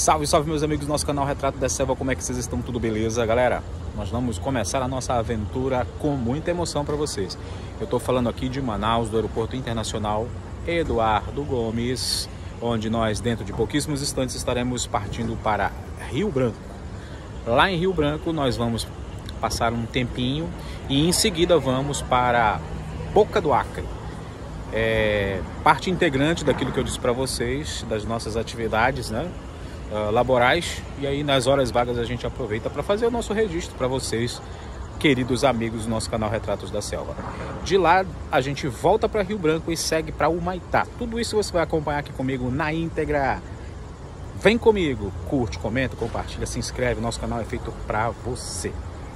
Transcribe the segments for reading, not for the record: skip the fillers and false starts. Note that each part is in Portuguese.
Salve, salve meus amigos do nosso canal Retrato da Selva, como é que vocês estão? Tudo beleza? Galera, nós vamos começar a nossa aventura com muita emoção para vocês. Eu estou falando aqui de Manaus, do Aeroporto Internacional Eduardo Gomes, onde nós dentro de pouquíssimos instantes estaremos partindo para Rio Branco. Lá em Rio Branco nós vamos passar um tempinho e em seguida vamos para Boca do Acre. Parte integrante daquilo que eu disse para vocês, das nossas atividades, né, laborais, e aí nas horas vagas a gente aproveita para fazer o nosso registro para vocês, queridos amigos do nosso canal Retratos da Selva. De lá a gente volta para Rio Branco e segue para Humaitá. Tudo isso você vai acompanhar aqui comigo na íntegra. Vem comigo, curte, comenta, compartilha, se inscreve, nosso canal é feito para você.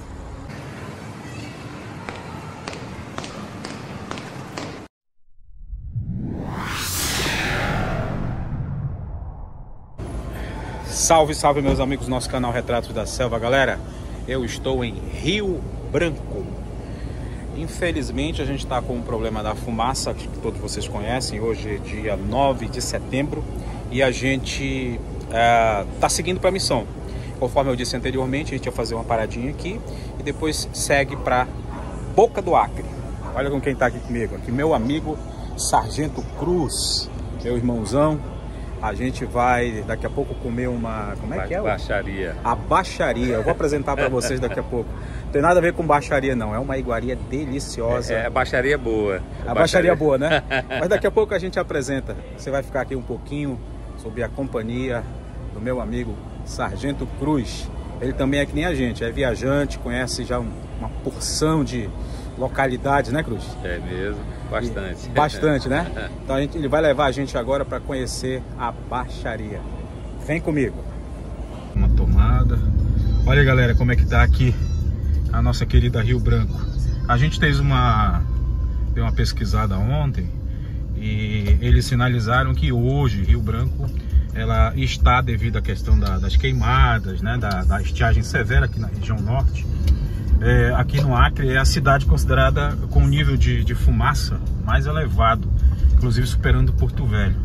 Salve, salve meus amigos do nosso canal Retratos da Selva, galera. Eu estou em Rio Branco. Infelizmente a gente está com um problema da fumaça, que todos vocês conhecem. Hoje é dia 9 de setembro e a gente está seguindo para a missão. Conforme eu disse anteriormente, a gente ia fazer uma paradinha aqui e depois segue para Boca do Acre. Olha com quem está aqui comigo, aqui meu amigo Sargento Cruz, meu irmãozão. A gente vai daqui a pouco comer uma... Como é que é? Baixaria. A baixaria. Eu vou apresentar para vocês daqui a pouco. Não tem nada a ver com baixaria, não. É uma iguaria deliciosa. É a baixaria boa. A baixaria boa, né? Mas daqui a pouco a gente apresenta. Você vai ficar aqui um pouquinho sob a companhia do meu amigo Sargento Cruz. Ele também é que nem a gente. É viajante, conhece já uma porção de localidades, né, Cruz? É mesmo. Bastante. Bastante, né? Então ele vai levar a gente agora para conhecer a baixaria. Vem comigo. Uma tomada. Olha, galera, como é que tá aqui a nossa querida Rio Branco. A gente deu uma pesquisada ontem e eles sinalizaram que hoje Rio Branco ela está, devido à questão das queimadas, né, da estiagem severa aqui na região norte. Aqui no Acre é a cidade considerada com um nível de fumaça mais elevado, inclusive superando Porto Velho.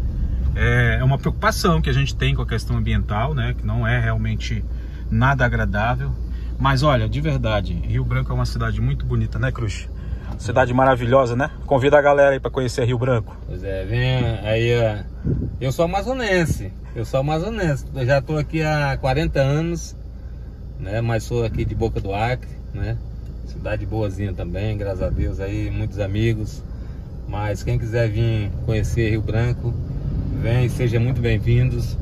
É uma preocupação que a gente tem com a questão ambiental, né, que não é realmente nada agradável. Mas olha, de verdade, Rio Branco é uma cidade muito bonita, né, Cruz? Cidade maravilhosa, né? Convida a galera aí para conhecer Rio Branco. Pois é, vem aí. Eu sou amazonense, eu já estou aqui há 40 anos. Né, mas sou aqui de Boca do Acre, né? Cidade boazinha também, graças a Deus aí, muitos amigos. Mas quem quiser vir conhecer Rio Branco, vem, seja muito bem-vindos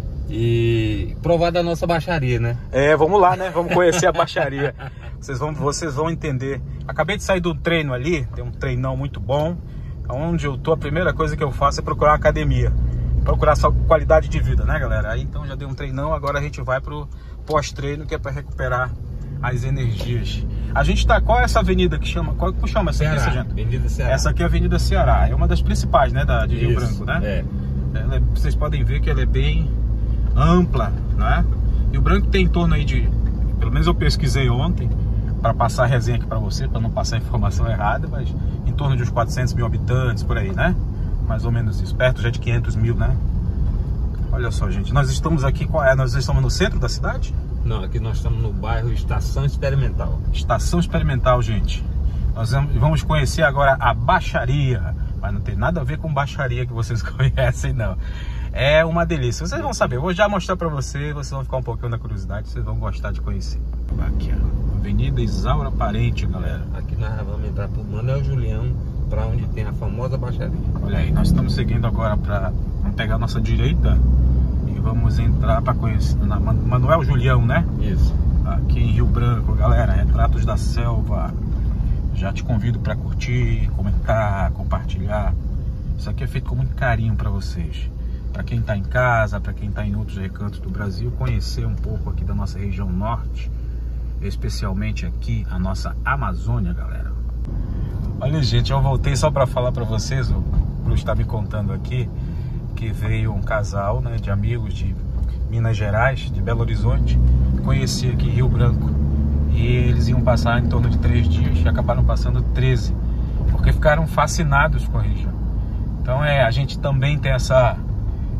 e provar da nossa baixaria, né? Vamos lá, né? Vamos conhecer a baixaria. Vocês vão entender. Acabei de sair do treino ali, tem um treinão muito bom. Onde eu tô, a primeira coisa que eu faço é procurar academia. Procurar só qualidade de vida, né, galera? Aí então já dei um treinão, agora a gente vai pro pós-treino, que é para recuperar as energias. A gente tá... Qual é essa avenida que chama? Qual que chama essa aqui, Sargento? Avenida Ceará. Essa aqui é a Avenida Ceará. É uma das principais, né, de Rio Branco, né? Vocês podem ver que ela é bem ampla, né? Rio Branco tem em torno aí de... Pelo menos eu pesquisei ontem, para passar a resenha aqui para você, para não passar a informação errada, mas em torno de uns 400 mil habitantes, por aí, né? Mais ou menos isso, perto já de 500 mil, né? Olha só, gente, nós estamos aqui, nós estamos no centro da cidade? Não, aqui nós estamos no bairro Estação Experimental. Estação Experimental, gente. Nós vamos conhecer agora a baixaria, mas não tem nada a ver com baixaria que vocês conhecem, não. É uma delícia, vocês vão saber, eu vou já mostrar pra vocês vão ficar um pouquinho na curiosidade, vocês vão gostar de conhecer. Aqui, ó, Avenida Isaura Parente, galera. Aqui nós vamos entrar pro Manuel Julião, para onde tem a famosa baixaria. Olha aí, nós estamos seguindo agora vamos pegar a nossa direita e vamos entrar para conhecer na Manuel Julião, né? Isso. Aqui em Rio Branco, galera, Retratos da Selva. Já te convido para curtir, comentar, compartilhar. Isso aqui é feito com muito carinho para vocês. Para quem está em casa, para quem está em outros recantos do Brasil, conhecer um pouco aqui da nossa região norte, especialmente aqui a nossa Amazônia, galera. Olha, gente, eu voltei só para falar para vocês, o Cruz está me contando aqui, que veio um casal, né, de amigos de Minas Gerais, de Belo Horizonte, conheci aqui em Rio Branco. E eles iam passar em torno de 3 dias e acabaram passando 13, porque ficaram fascinados com a região. Então a gente também tem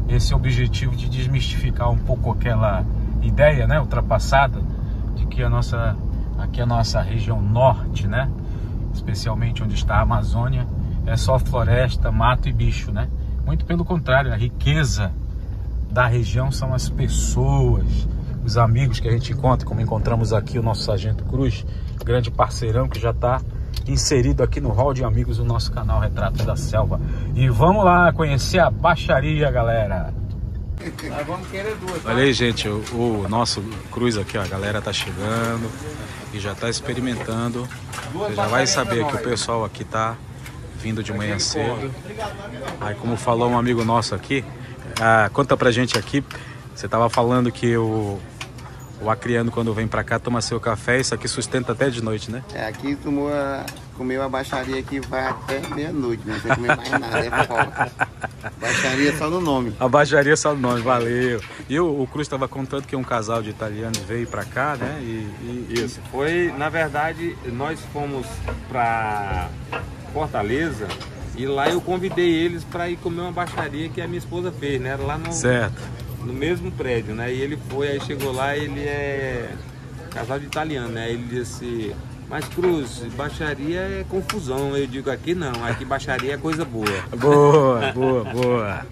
esse objetivo de desmistificar um pouco aquela ideia, né, ultrapassada, de que aqui a nossa região norte, né, especialmente onde está a Amazônia, é só floresta, mato e bicho, né? Muito pelo contrário, a riqueza da região são as pessoas, os amigos que a gente encontra, como encontramos aqui o nosso Sargento Cruz, grande parceirão que já está inserido aqui no hall de amigos do nosso canal Retratos da Selva. E vamos lá conhecer a baixaria, galera. Nós vamos querer duas. Olha aí, gente, o nosso Cruz aqui, ó, a galera tá chegando e já tá experimentando. Você já vai saber que o pessoal aqui tá vindo de manhã cedo. Aí, como falou um amigo nosso aqui, conta pra gente aqui, você tava falando que o acriano, quando vem pra cá, toma seu café, isso aqui sustenta até de noite, né? Aqui comeu a baixaria que vai até meia-noite, né? Não tem comer mais nada, é fora. Baixaria só no nome. A baixaria só no nome, valeu. E o Cruz estava contando que um casal de italianos veio pra cá, né? Isso, foi, na verdade, nós fomos pra Fortaleza e lá eu convidei eles para ir comer uma baixaria que a minha esposa fez, né? Lá no mesmo prédio, né? E ele foi, aí chegou lá, ele é casal de italiano, né? Ele disse, mas Cruz, baixaria é confusão. Eu digo, aqui não, aqui baixaria é coisa boa. Boa, boa, boa.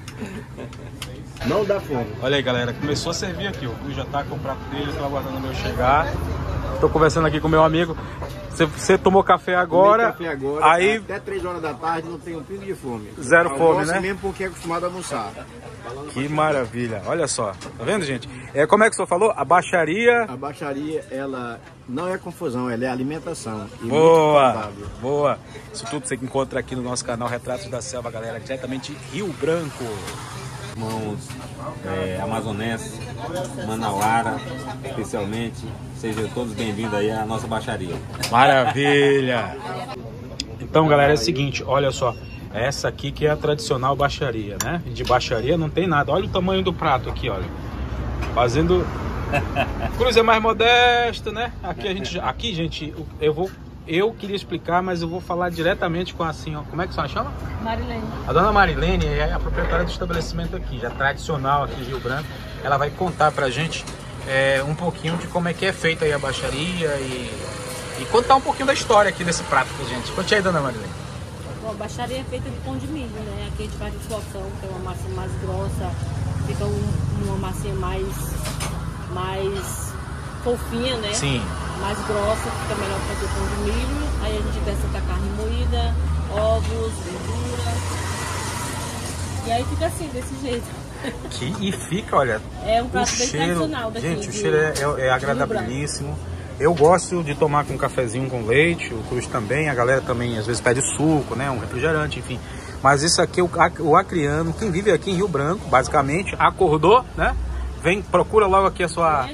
Não dá fome. Olha aí, galera, começou a servir aqui. O Cruz já tá com o prato dele, tô aguardando o meu chegar. Tô conversando aqui com meu amigo. Você tomou café agora? Tomei café agora, aí até 3 horas da tarde não tenho um pingo de fome. Zero fome, né? Mesmo porque é acostumado a almoçar. Que maravilha, olha só, tá vendo, gente? Como é que o senhor falou? A baixaria... A baixaria, ela não é confusão, ela é alimentação. Boa, boa. Isso tudo você encontra aqui no nosso canal Retratos da Selva, galera, diretamente de Rio Branco. Irmãos amazonenses, manauara, especialmente, sejam todos bem-vindos aí à nossa baixaria. Maravilha! Então, galera, é o seguinte, olha só. Essa aqui que é a tradicional baixaria, né? De baixaria não tem nada. Olha o tamanho do prato aqui, olha. Fazendo... Cruz é mais modesto, né? Aqui, gente, eu queria explicar, mas eu vou falar diretamente com a senhora. Como é que a senhora chama? Marilene. A dona Marilene é a proprietária do estabelecimento aqui, já tradicional aqui em Rio Branco. Ela vai contar pra gente um pouquinho de como é que é feita aí a baixaria e contar um pouquinho da história aqui desse prato pra gente. Conte aí, dona Marilene. Bom, a baixaria é feita de pão de milho, né? Aqui a gente faz de flocão, que é uma massa mais grossa, fica uma massinha mais fofinha, né? Sim. Mais grossa, fica melhor fazer pão de milho. Aí a gente desce com a carne moída, ovos, verdura. E aí fica assim, desse jeito. E fica, olha, é um prato o bem cheiro, tradicional daqui. gente, o cheiro é agradabilíssimo. Eu gosto de tomar com um cafezinho com leite, o Cruz também, a galera também às vezes pede suco, né, um refrigerante, enfim. Mas isso aqui, o acriano, quem vive aqui em Rio Branco, basicamente, acordou, né? Procura logo aqui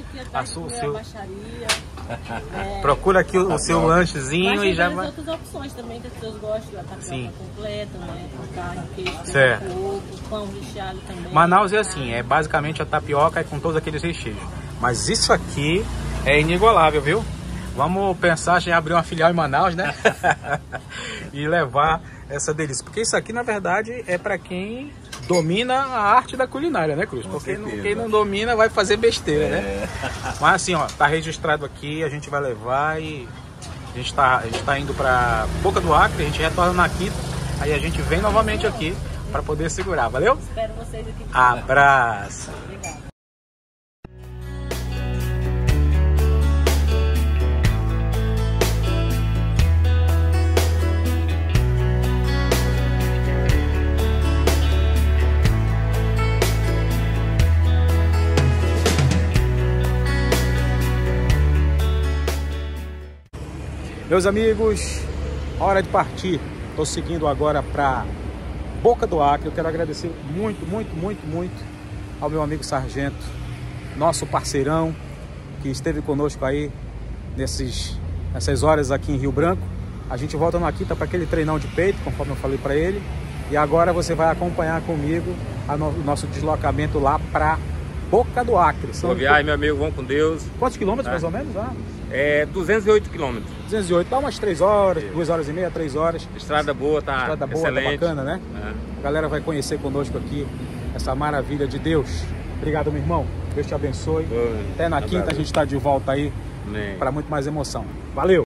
procura aqui o seu lanchezinho e já vai. Outras opções também que as pessoas gostam, a tapioca completa, né? Com carne, queijo, certo. Ovo, pão recheado também. Manaus é assim, é basicamente a tapioca com todos aqueles recheios. Mas isso aqui é inigualável, viu? Vamos pensar em abrir uma filial em Manaus, né? E levar essa delícia. Porque isso aqui, na verdade, é para quem domina a arte da culinária, né, Cruz? Porque quem não domina vai fazer besteira, né? Mas assim, ó, tá registrado aqui, a gente vai levar e a gente tá indo para Boca do Acre, a gente retorna na quinta, aí a gente vem novamente aqui para poder segurar, valeu? Espero vocês aqui. Abraço! Obrigada. Meus amigos, hora de partir. Estou seguindo agora para Boca do Acre. Eu quero agradecer muito, muito, muito, muito ao meu amigo Sargento, nosso parceirão, que esteve conosco aí nessas horas aqui em Rio Branco. A gente volta na quinta para aquele treinão de peito, conforme eu falei para ele. E agora você vai acompanhar comigo o nosso deslocamento lá para Boca do Acre. Boa viagem, meu amigo, vão com Deus. Quantos quilômetros mais ou menos? 208 quilômetros. 208, dá umas 3 horas, 2 horas e meia, 3 horas. Estrada boa, tá Estrada boa, excelente. tá bacana, né? A galera vai conhecer conosco aqui essa maravilha de Deus. Obrigado, meu irmão. Deus te abençoe. Até na quinta a gente está de volta aí para muito mais emoção. Valeu!